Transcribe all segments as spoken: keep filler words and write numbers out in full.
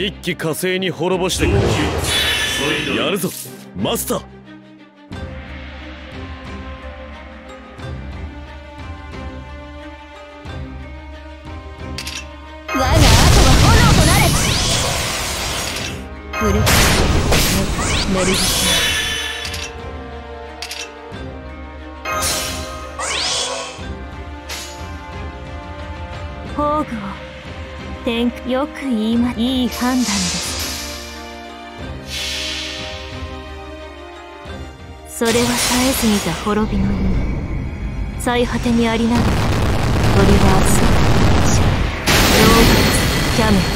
一気火星に滅ぼしてくれ。やるぞマスター。 我が後は炎となれ。古くメルギス宝具を天よく言いまいい判断です。それは絶えず見た滅びの意味。最果てにありながら鳥は熱い動物キャメラ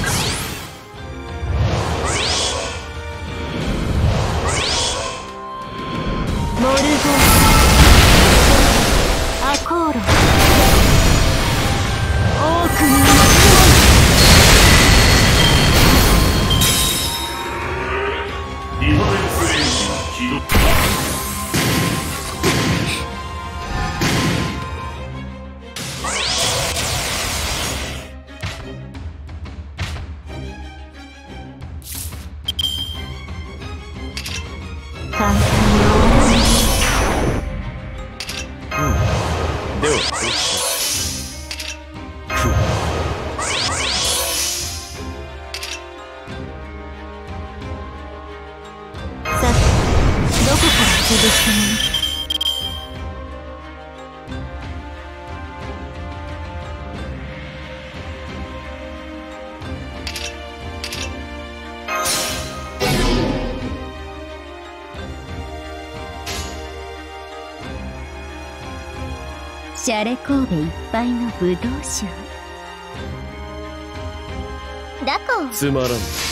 モルゴーアコーロ多くのディファレンスエンジン起動。 簡単に終わらない。 うん。ではさてどこから潰したもの。シャレ神戸いっぱいのブドウ酒。だこつまらん。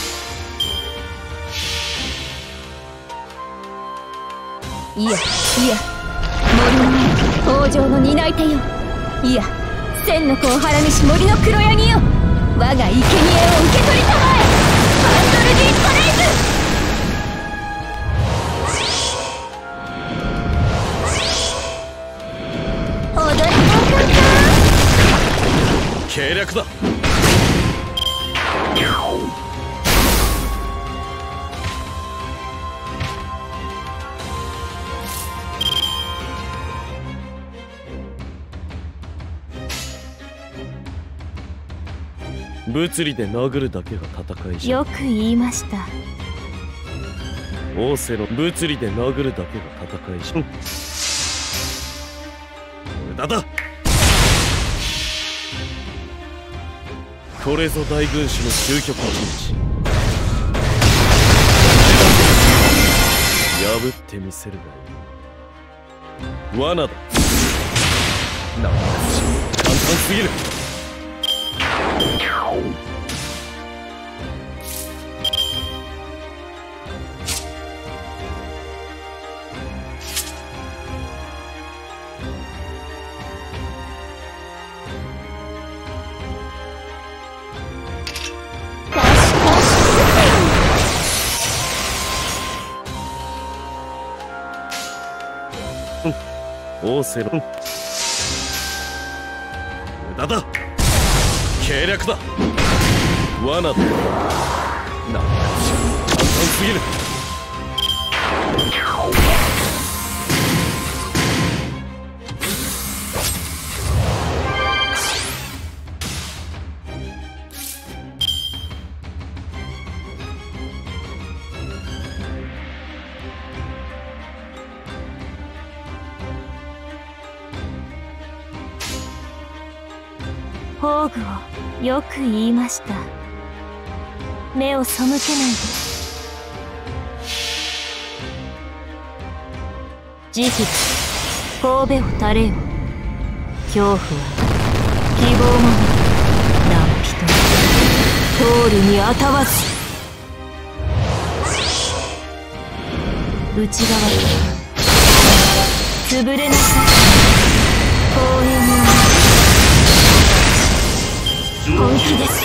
いやいや森の北条の担い手よ。いや千の子を腹にし森の黒ヤギよ。我が生贄を受け取りたまえ。ハンドルディスパレイズ。 計略だ。物理で殴るだけが戦いじゃ。 よく言いました。 仰せの物理で殴るだけが戦いじゃ。無駄だ。これぞ大軍師の究極陣地。破ってみせるがいい。罠だ。なんだ簡単すぎる。仰せの無駄だ。計略だ。罠だ。なんだ簡単すぎる。 宝具をよく言いました。目を背けないで。慈悲だ。神戸を垂れよ。恐怖は希望もなお人通るにあたわず。内側から潰れなさい。公園の本気です。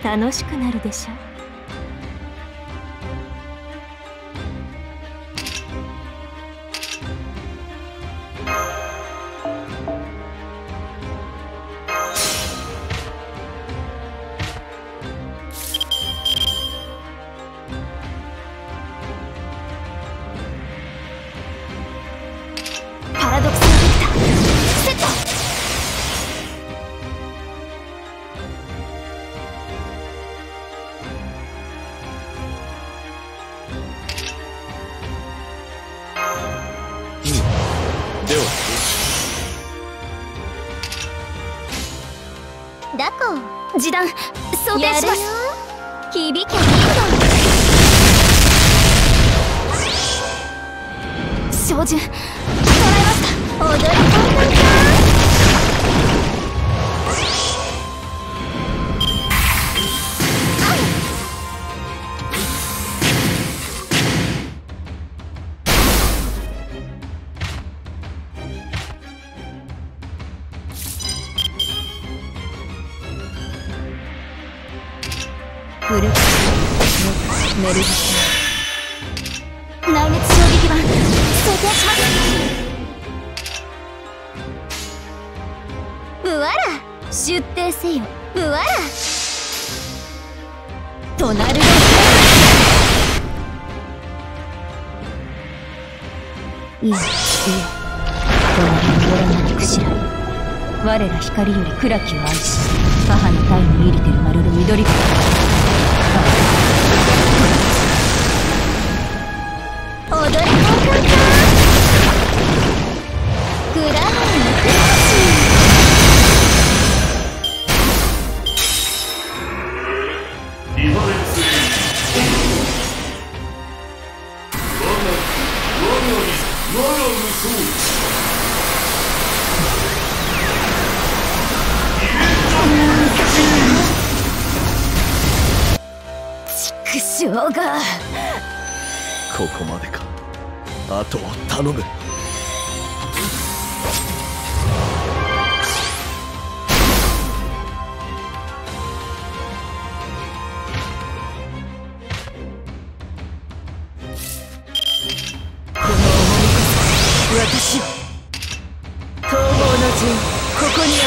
楽しくなるでしょ。パラドクスベクターセット。 ではダコ示弾装填します。響きゃいいだ。照準捉えました。踊り子かフルメルビス内熱衝撃板装填します。うわら出廷せよ。うわらとなるのいやいや隣によらなきくしらい。我ら光より暗きを愛し母の体に入りてる丸る緑子。踊り子かくらいのリファレンスレンジ我が我が我が無双畜生がここまでか。あとを頼む。 私よ逃亡の陣ここに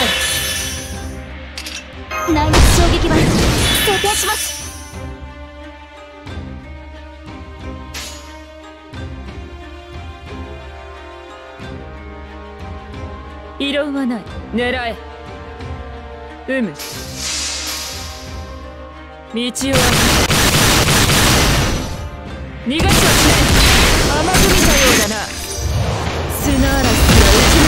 ある。内熱衝撃板装填します。異論はない。狙え。うむ道を開け逃がしはしない。甘く見たようだな。砂嵐は打ち抜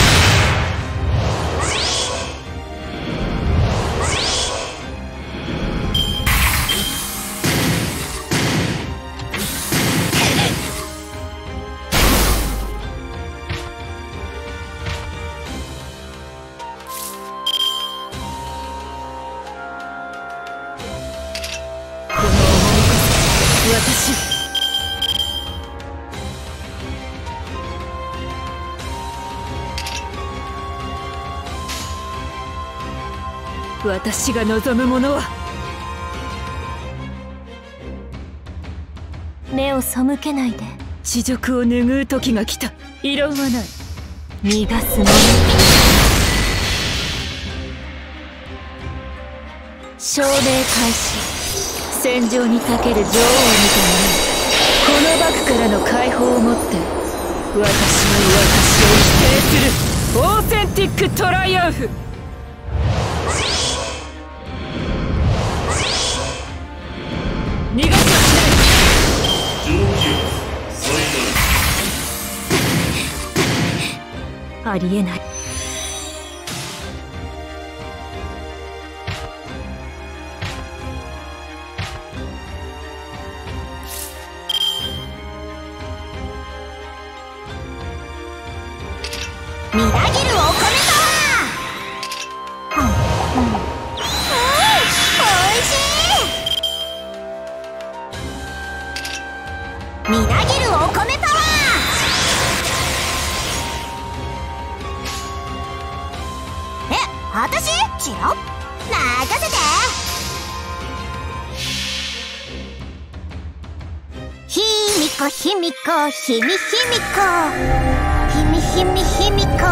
私私が望むものは目を背けないで。恥辱を拭う時が来た。異論はない。逃がすもの証明開始。戦場にたける女王を見てもらう。このバクからの解放をもって私の私を否定するオーセンティックトライアンフ。逃がしはしない。 上気を最大ありえない。みなぎるお米パワー。うんうん、おいしい。みなぎるお米パワー。え、私？違う？任せて。 こひみこひみひみこひみひみひみこみこひみこ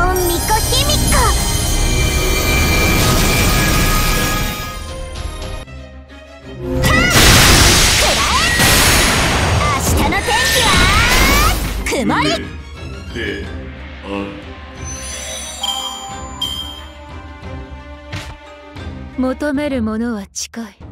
はっくらえ明日の天気は曇りである求めるものは近い。